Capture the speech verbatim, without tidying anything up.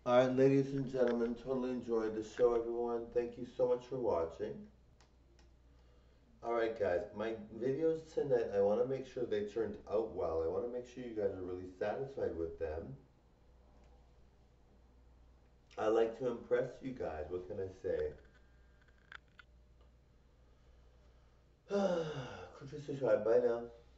Alright, ladies and gentlemen, totally enjoyed the show, everyone. Thank you so much for watching. Alright, guys, my videos tonight, I want to make sure they turned out well. I want to make sure you guys are really satisfied with them. I like to impress you guys. What can I say? Click subscribe. Bye now.